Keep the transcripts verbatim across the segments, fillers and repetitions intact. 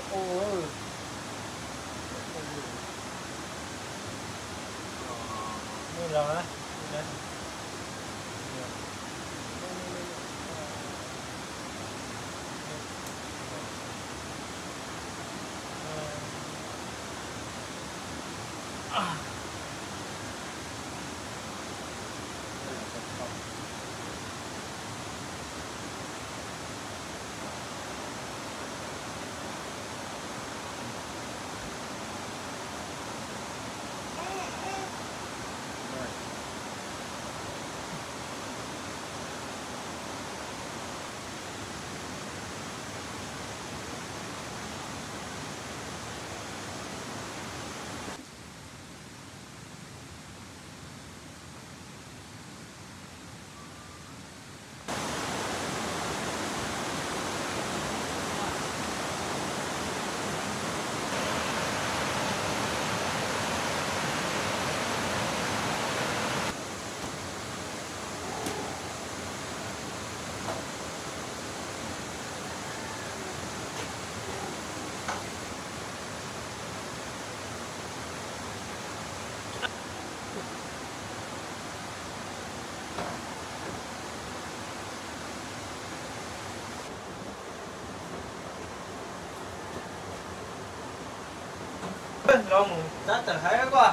Ôi. Như là á. Lòng đã tự thấy quá.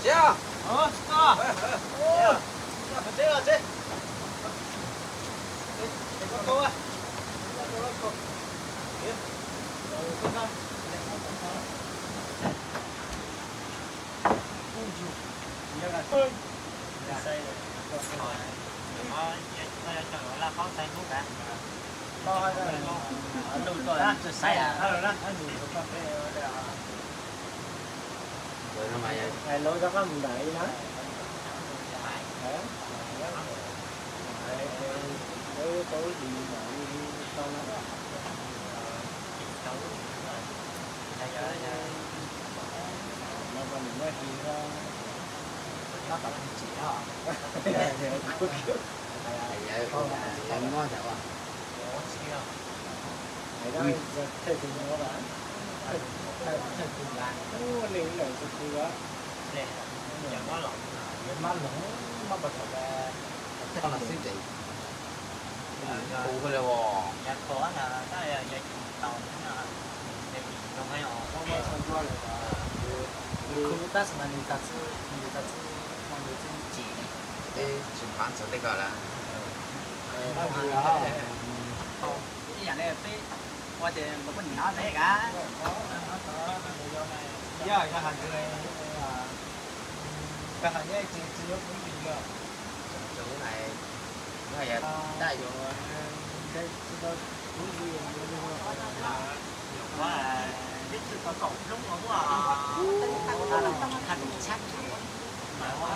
姐啊， Ờ, sao? Ô, phải chết rồi chết. Để con câu à? Câu đó câu. Kia. Rồi câu sao? Ôi chú. Nhớ là ơi. Dạ xây rồi. Rồi. Nó nó cho gọi là pháo xây thuốc cả. Thôi rồi. Ở đâu rồi? Chưa xây à? Ờ đó, ở đủ có cái đây à. Rồi nó mày Này lối đó có mình đợi nó. Đấy, tối đi đợi con nó. Nó còn những cái gì đó nó tập chỉ hả? em ngon thật à? Đấy đó, thầy cùng nó bán. Thầy cùng bán. Ô, liền lại cực kỳ đó. Nè, giờ nó lộn. Má lủng, má bật thật là... Con là siêu chị. Phụ cái là bò. Dạ có là cái là dây tàu nó để trong cái họ có cái con voi là không ta mà người ta chứ người ta chứ mọi người chứ chỉ Ê, chuyển khoản số đây gọi là nó gì đó cái dạng này cái qua thì một mình nó thế cả giờ cái hàng cái này cái hàng này chỉ chỉ có bốn gì cơ chỗ này nó hay đại vô đây chỉ có bốn gì quá là biết sự có cổng đúng không à thành sắc mà quá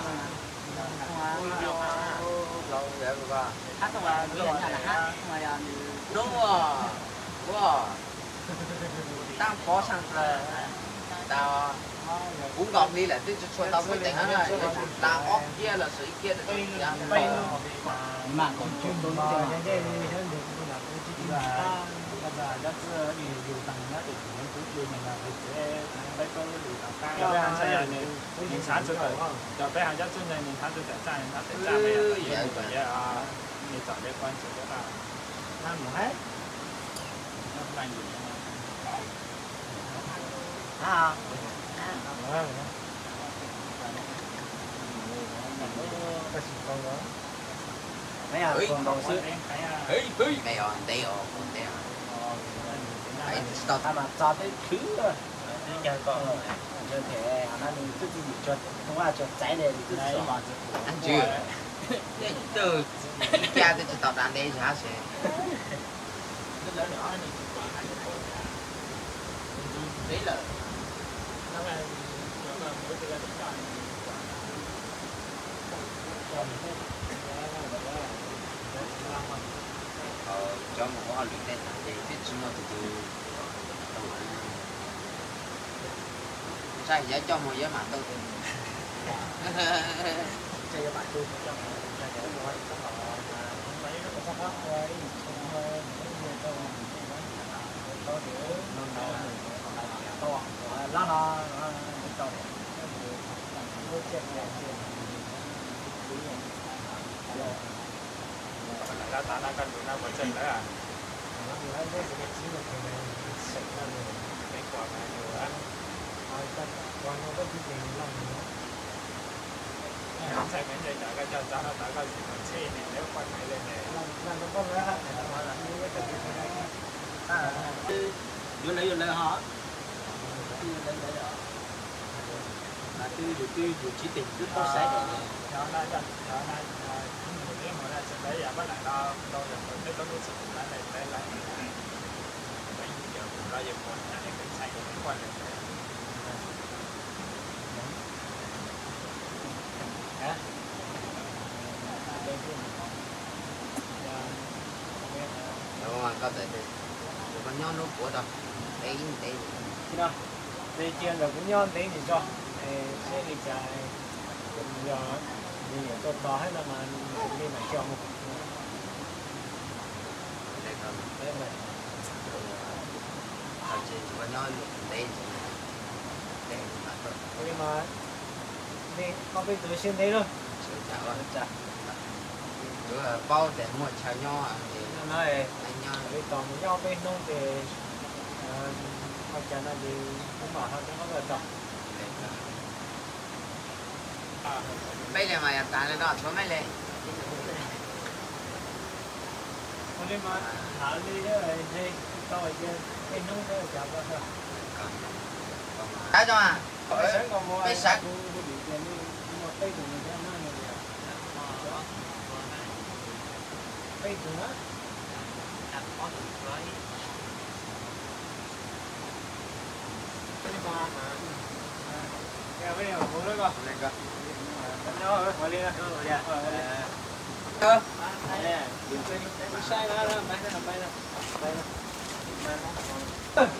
lâu vậy bà hát không là nghĩ là hát ngoài đúng rồi wow tao có sang là tao cũng gọn đi là tôi cho tao quyết định này tao óc kia là sự kia là sự mà còn chuyên môn mà cái này thì hơn được là cái gì là bây giờ rất nhiều nhiều tầng nhất thì những thứ gì mình là sẽ phải có điều tạo cao. cho bé hàng細人你年產出嚟，就俾下一樽你年產出嚟爭人他哋爭咩人嘅嘢啊？你就俾關注咗啦， 那唔係那關注 à cái gì con đó mấy à còn đầu xưa hey hey mày ở đây ở đây à phải stop à mà cho tới thứ rồi giờ còn giờ thế nó mình tự gì cho không phải cho trái này tự đấy gì mà ăn chưa từ kia tới tập đàn đây hả sẽ cái lớn nhỏ này đấy là nó là nó là mỗi cái là ờ cho một cái luyện tên để biết chúng nó từ từ sai giá cho một giá mà tôi chơi cho bạn tôi cho cho để nói có họ mấy nó có pháp rồi không có có để nó nó to nó nó to nó chết rồi 大家打打跟住啦，咪真係啊！ 你看这几个鸡肉可能省了的， 你掛埋要啊！ 啊，但完了都比别人让你。 咁細名就大家就打下打家全部車年你都關起你哋。 那那都不能喊，完了，你也特别特别。啊， 越嚟越厲害，越嚟越厲害。là tôi được tôi được chỉ tình cứ có sai để nhỏ nó cho nhỏ nó nếu mà nó sẽ lấy giờ bắt lại lo đâu rồi mình cái có cái sự lại này lại lại bây giờ ra giờ còn nhà này cái sai của cái quan này hả? đúng rồi có thể được con nhon nó của đâu đấy đấy Thế nào? Đây kia là cũng nhon tí thì cho sẽ đi chạy giờ thì tôi to hết là mà đi mà cho một đây còn đấy mà ở trên con nhon đấy đấy mà thôi nhưng mà đi có cái túi xin đấy luôn sửa chảo rồi chả cứ bao để mua chảo nho thì nó này anh nho cái còn nho bên nông thì hoặc là nó đi cũng bảo nó cũng có người trồng liền mà tại lên đó số mấy liền. Con đi mà thả đi đó rồi đi coi chứ cái nút đó chậm quá thôi. Cái cho à? Cái sáng còn mua cái sáng bị tiền đi mua cây của người ta nó này kìa. Cây của nó. Đặt có được với. Cái ba mà. Cái bây giờ mua đó con. Lên con. Nó rồi, ngồi đi ra. Rồi dạ. Ơ. Nè, sai nó đó, bay nó bay nó. Bay nó. Bay nó.